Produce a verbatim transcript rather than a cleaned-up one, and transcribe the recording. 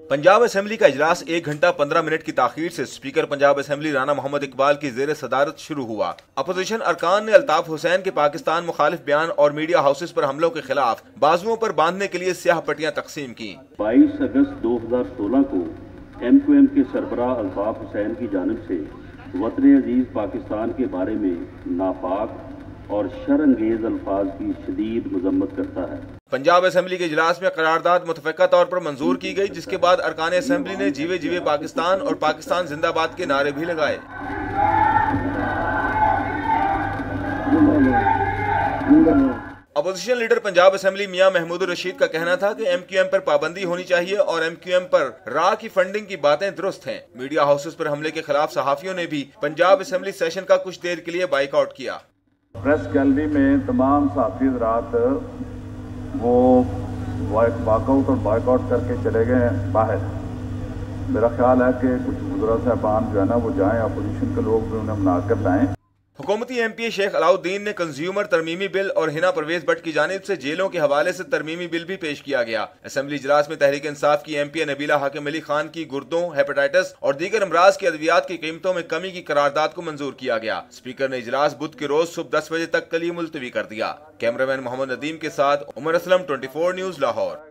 Punjab assembly کا اجلاس ایک گھنٹہ پندرہ منٹ کی تاخیر سے اسپیکر پنجاب اسمبلی رانا محمد اقبال کی زیر صدارت شروع ہوا۔ اپوزیشن ارکان نے الطاف حسین کے پاکستان مخالف بیان اور میڈیا ہاؤسز پر حملوں کے خلاف بازوؤں پر باندھنے کے لیے سیاہ پٹیاں تقسیم کی۔ بائیس اگست دو ہزار سولہ کو ایم کیو ایم کے سربراہ الطاف حسین کی جانب سے وطن عزیز پاکستان کے بارے میں ناپاک اور شر انگیز الفاظ کی شدید مذمت کرتا ہے۔ پنجاب اسمبلی کے اجلاس میں قرارداد متفقہ طور پر منظور کی گئی، جس کے بعد ارکان اسمبلی نے جیوے جیوے پاکستان اور پاکستان زندہ باد کے نعرے بھی لگائے۔ اپوزیشن لیڈر پنجاب اسمبلی میاں محمود الرشید کا کہنا تھا کہ ایم کیو ایم پر پابندی ہونی چاہیے اور ایم کیو ایم پر راہ کی فنڈنگ کی باتیں درست ہیں۔ میڈیا ہاؤسز پر حملے کے خلاف صحافیوں نے بھی پنجاب اسمبلی سیشن کا کچھ دیر کے لیے بائیک آؤٹ کیا۔ پریس گیلری میں تمام صحافی حضرات وہ واک آؤٹ اور بائیک آؤٹ کر کے چلے گئے ہیں باہر۔ میرا خیال ہے کہ کچھ وزراء صاحبان جو ہے نا وہ جائیں، اپوزیشن کے لوگ بھی انہیں منا کر لائیں۔ حکومتی ایم پی اے شیخ علاؤالدین نے کنزیومر ترمیمی بل اور ہنا پرویز بٹ کی جانب سے جیلوں کے حوالے سے ترمیمی بل بھی پیش کیا گیا۔ اسمبلی اجلاس میں تحریک انصاف کی ایم پی اے نبیلہ حاکم علی خان کی گردوں، ہیپاٹائٹس اور دیگر امراض کی ادویات کی قیمتوں میں کمی کی قرارداد کو منظور کیا گیا۔ اسپیکر نے اجلاس بدھ کے روز صبح دس بجے تک کے لیے ملتوی کر دیا۔ کیمرہ مین محمد ندیم کے ساتھ Umar Aslam, twenty four news Lahore.